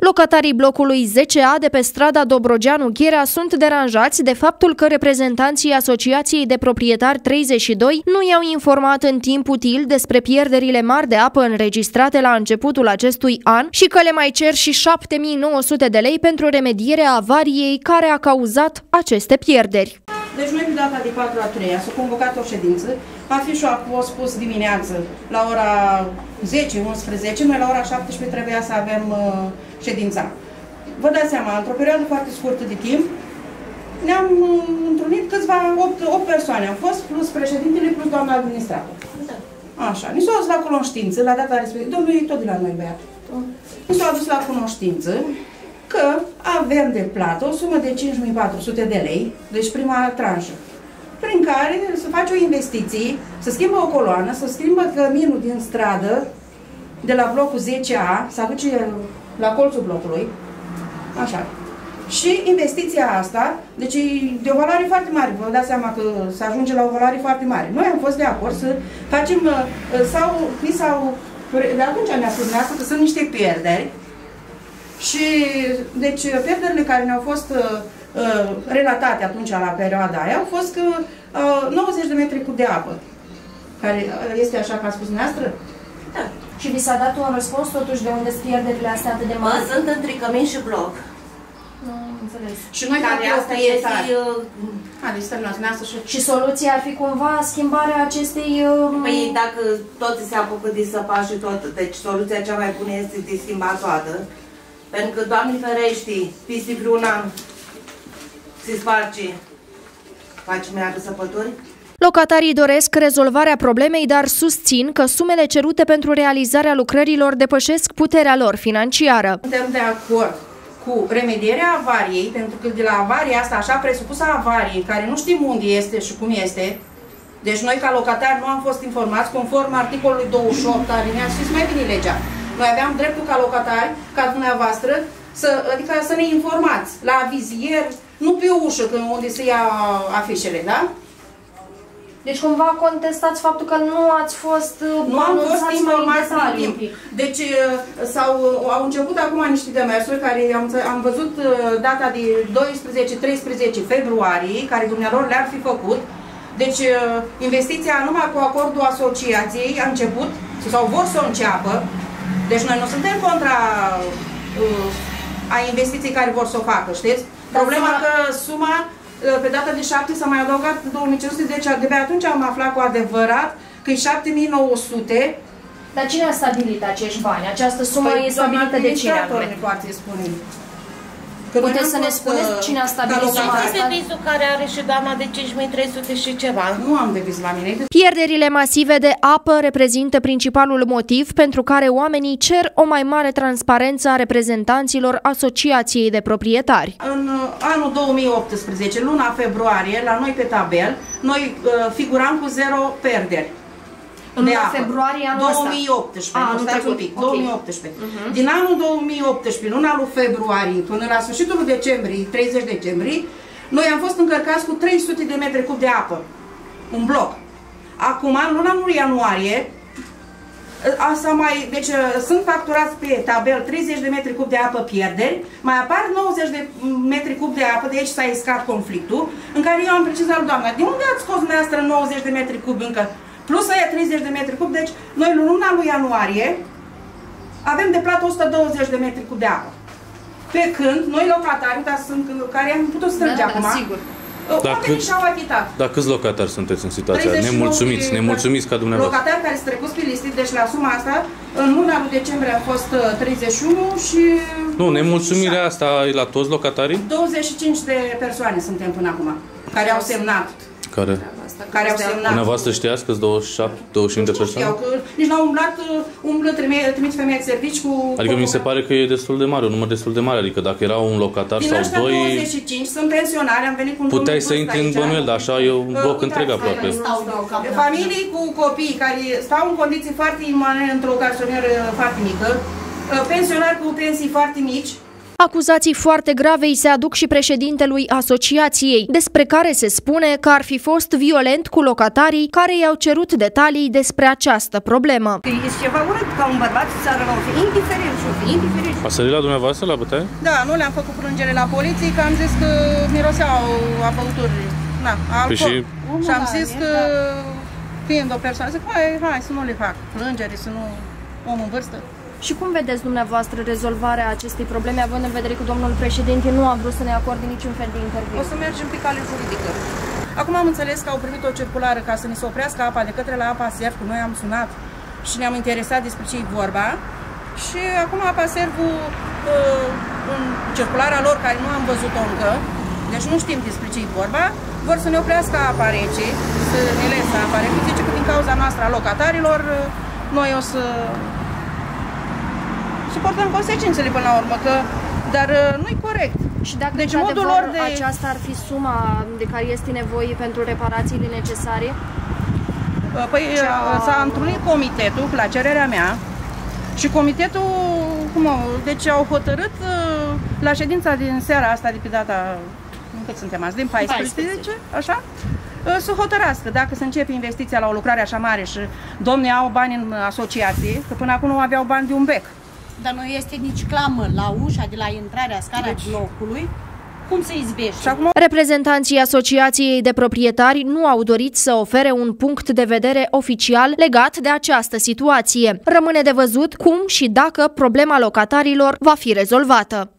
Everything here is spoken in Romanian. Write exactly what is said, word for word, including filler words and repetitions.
Locatarii blocului zece A de pe strada Dobrogeanu-Gherea sunt deranjați de faptul că reprezentanții Asociației de Proprietari treizeci și doi nu i-au informat în timp util despre pierderile mari de apă înregistrate la începutul acestui an și că le mai cer și șapte mii nouă sute de lei pentru remedierea avariei care a cauzat aceste pierderi. Deci noi pe data de patru a treia s-a convocat o ședință, afișul a fost pus dimineață la ora zece unsprezece, noi la ora șaptesprezece trebuia să avem uh, ședința. Vă dați seama, într-o perioadă foarte scurtă de timp, ne-am uh, întrunit câțiva, opt persoane am fost, plus președintele, plus doamna administrator. Așa, ni s-au adus la cunoștință, la data respectivă, domnul e tot de la noi, băiatul. Ni s-au adus la cunoștință că avem de plată o sumă de cinci mii patru sute de lei, deci prima tranșă, prin care să face o investiție, să schimbă o coloană, să schimbă căminul din stradă, de la blocul zece A, să aduce la colțul blocului, așa. Și investiția asta, deci e de o valoare foarte mare, vă dați seama că se ajunge la o valoare foarte mare. Noi am fost de acord să facem, sau, sau de atunci ne-a spus că sunt niște pierderi. Și, deci, pierderile care ne-au fost uh, relatate atunci, la perioada aia, au fost că uh, nouăzeci de metri cub de apă. Care este așa, ca a spus dumneavoastră? Da. Și vi s-a dat un răspuns, totuși, de unde sunt pierderile astea atât de mari? Sunt între cămin și bloc. Nu, înțeles. Și noi, care asta este... Haideți, terminați, și... Și soluția ar fi cumva schimbarea acestei... Uh... Păi, dacă toți se apucă de săpa și tot, deci soluția cea mai bună este de schimbat toată. Pentru că, Doamne ferești, peste vreun an se sparge, facem iară săpături. Locatarii doresc rezolvarea problemei, dar susțin că sumele cerute pentru realizarea lucrărilor depășesc puterea lor financiară. Suntem de acord cu remedierea avariei, pentru că de la avaria asta, așa presupusă avarie, care nu știm unde este și cum este, deci noi ca locatari nu am fost informați conform articolului douăzeci și opt, alineat, știți mai bine legea. Noi aveam dreptul ca locatari, ca dumneavoastră, să, adică să ne informați la vizier, nu pe ușă, când unde se ia afișele, da? Deci cumva contestați faptul că nu ați fost Nu am fost informați în timp. Deci sau, au început acum niște demersuri care am, am văzut data de doisprezece treisprezece februarie, care dumnealor le-ar fi făcut. Deci investiția numai cu acordul asociației a început, sau vor să o înceapă. Deci noi nu suntem contra uh, a investiții care vor să o facă, știți? Problema că suma, uh, pe data de șapte s-a mai adăugat două mii cinci sute, deci de atunci am aflat cu adevărat că e șapte mii nouă sute. Dar cine a stabilit acești bani? Această sumă păi, e stabilită de cine? Ne poate spune. Puteți să ne spuneți cine a stabilit suma asta? Devizul care are și doamna de cinci mii trei sute și ceva. Nu am deviz la mine. Pierderile masive de apă reprezintă principalul motiv pentru care oamenii cer o mai mare transparență a reprezentanților Asociației de Proprietari. În anul două mii optsprezece, luna februarie, la noi pe tabel, noi uh, figuram cu zero pierderi. În februarie anul două mii optsprezece, ăsta? nu stați un pic, okay. două mii optsprezece. Uh-huh. Din anul două mii optsprezece, luna lui februarie, până la sfârșitul decembrie, treizeci decembrie, noi am fost încărcați cu trei sute de metri cub de apă, un bloc. Acum, în luna lui ianuarie, asta mai, deci sunt facturați pe tabel treizeci de metri cub de apă pierderi, mai apar nouăzeci de metri cub de apă, de aici s-a iscat conflictul, în care eu am precizat lui doamna, de unde ați scos dumneavoastră nouăzeci de metri cub încă? Plus aia treizeci de metri cub, deci noi în luna lui ianuarie avem de plată o sută douăzeci de metri cub de apă. Pe când noi locatari, dar sunt care am putut strânge da, acum, da, sigur. oamenii și-au achitat. Dar câți locatari sunteți în situația? Nemulțumiți, nemulțumiți ca dumneavoastră. Locatari care sunt trecuți pe listit, deci la suma asta, în luna lui decembrie a fost treizeci și unu și... Nu, nemulțumirea asta e la toți locatarii? douăzeci și cinci de persoane suntem până acum, care au semnat. Care? Care au semnat. Dumneavoastră știați că-s douăzeci și șapte, douăzeci și cinci de persoane? Știau, că nici n-au umblat, umblă, trimit femei de servici cu... Adică mi se pare că e destul de mare, un număr destul de mare, adică dacă era un locatar din sau doi... Din douăzeci și cinci sunt pensionari, am venit cu un puteai să intri în bănuiel, dar așa e un bloc întreg aproape. Familii cu copii care stau în condiții foarte imane într-o garsonieră foarte mică, pensionari cu pensii foarte mici, Acuzații foarte grave îi se aduc și președintelui asociației, despre care se spune că ar fi fost violent cu locatarii care i-au cerut detalii despre această problemă. E ceva urât ca un bărbat să sară la o fie, indiferent și o fie, indiferent. A sărit la dumneavoastră la bătaie? Da, nu le-am făcut plângere la poliție, că am zis că miroseau a băuturi, na, alcool. Și, și am zis că, fiind o persoană, zic, hai, hai să nu le fac plângere, să nu om în vârstă. Și cum vedeți dumneavoastră rezolvarea acestei probleme, având în vedere că domnul președinte nu a vrut să ne acorde niciun fel de interviu? O să mergem pe cale juridică. Acum am înțeles că au primit o circulară ca să ne se oprească apa de către la Apa Serv, că noi am sunat și ne-am interesat despre ce e vorba. Și acum Apa Servu, în circulara lor, care nu am văzut-o încă, deci nu știm despre ce e vorba, vor să ne oprească apa rece, să ne lese apa rece. Zice că din cauza noastră a locatarilor, noi o să suportăm consecințele până la urmă, că, dar nu-i corect. Și dacă deci, modul lor de... aceasta ar fi suma de care este nevoie pentru reparațiile necesare? Păi Cea... s-a întrunit comitetul la cererea mea și comitetul, cum au, deci au hotărât la ședința din seara asta de pe data, cât suntem azi, din paisprezece, așa, să hotărască dacă se începe investiția la o lucrare așa mare și domnii au bani în asociație, că până acum nu aveau bani de un bec. Dar nu este nici clamă la ușa de la intrarea scara deci... blocului. Cum se izbește? Acum... Reprezentanții Asociației de Proprietari nu au dorit să ofere un punct de vedere oficial legat de această situație. Rămâne de văzut cum și dacă problema locatarilor va fi rezolvată.